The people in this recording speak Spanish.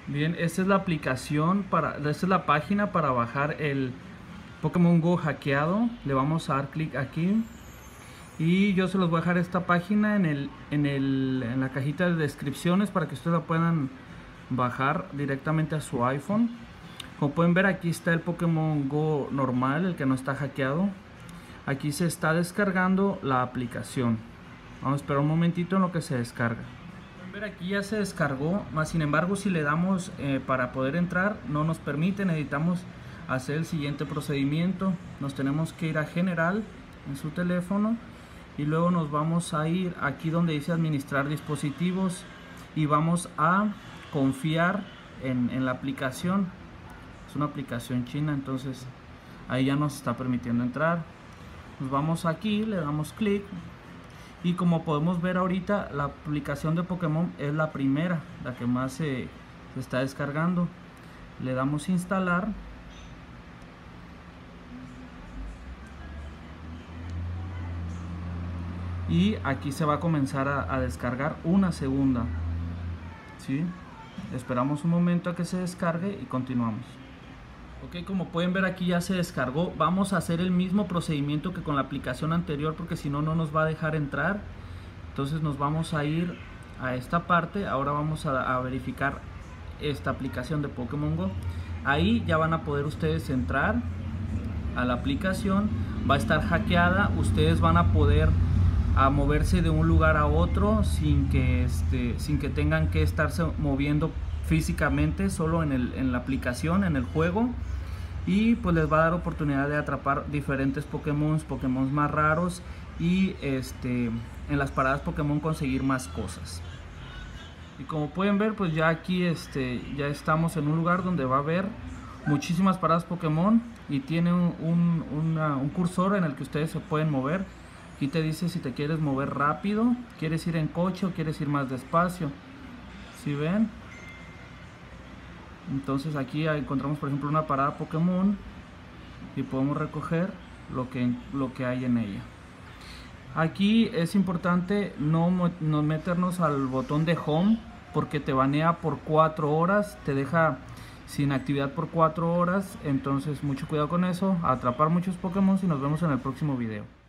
Bien, esta es la aplicación esta es la página para bajar el Pokémon Go hackeado. Le vamos a dar clic aquí y yo se los voy a dejar esta página en la cajita de descripciones para que ustedes la puedan bajar directamente a su iPhone. Como pueden ver, aquí está el Pokémon Go normal, el que no está hackeado. Aquí se está descargando la aplicación. Vamos a esperar un momentito en lo que se descarga. Pueden ver, aquí ya se descargó, más sin embargo si le damos para poder entrar no nos permite. Necesitamos hacer el siguiente procedimiento. Nos tenemos que ir a general en su teléfono y luego nos vamos a ir aquí donde dice administrar dispositivos y vamos a confiar en la aplicación. Es una aplicación china, entonces ahí ya nos está permitiendo entrar. Nos vamos aquí, le damos clic y como podemos ver ahorita la aplicación de Pokémon es la primera, la que más se está descargando. Le damos instalar y aquí se va a comenzar a descargar una segunda, ¿sí? Esperamos un momento a que se descargue y continuamos. Ok, como pueden ver aquí ya se descargó. Vamos a hacer el mismo procedimiento que con la aplicación anterior porque si no, no nos va a dejar entrar. Entonces nos vamos a ir a esta parte. Ahora vamos a verificar esta aplicación de Pokémon Go. Ahí ya van a poder ustedes entrar a la aplicación. Va a estar hackeada. Ustedes van a poder moverse de un lugar a otro sin que tengan que estarse moviendo físicamente, solo en la aplicación, en el juego. Y pues les va a dar oportunidad de atrapar diferentes Pokémon más raros y en las paradas Pokémon conseguir más cosas. Y como pueden ver, pues ya aquí ya estamos en un lugar donde va a haber muchísimas paradas Pokémon y tiene un cursor en el que ustedes se pueden mover. Aquí te dice si te quieres mover rápido, quieres ir en coche o quieres ir más despacio. ¿Sí ven? Entonces aquí encontramos por ejemplo una parada Pokémon y podemos recoger lo que hay en ella. Aquí es importante no meternos al botón de home porque te banea por 4 horas, te deja sin actividad por 4 horas, entonces mucho cuidado con eso, atrapar muchos Pokémon y nos vemos en el próximo video.